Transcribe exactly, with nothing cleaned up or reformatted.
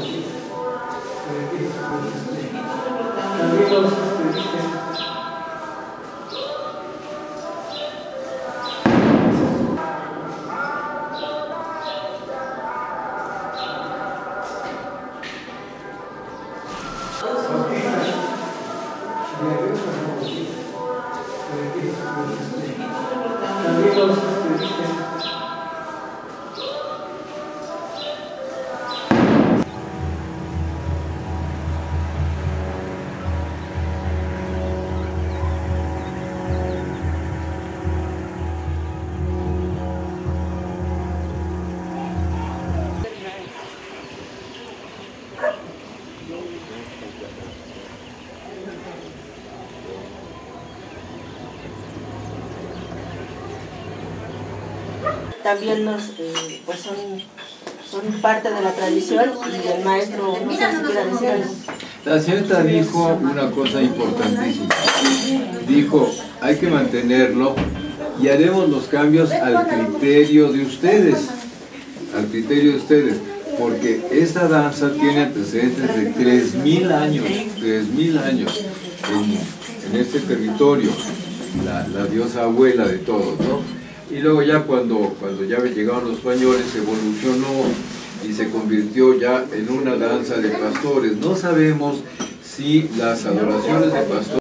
También los, eh, pues son, son parte de la tradición y el maestro no sé si quiera decir algo. La señorita dijo una cosa importantísima. Dijo, hay que mantenerlo y haremos los cambios al criterio de ustedes, al criterio de ustedes, porque esta danza tiene antecedentes de tres mil años, tres mil años en, en este territorio, la, la diosa abuela de todos, ¿no? Y luego ya cuando, cuando ya llegaron los españoles evolucionó y se convirtió ya en una danza de pastores. No sabemos si las adoraciones de pastores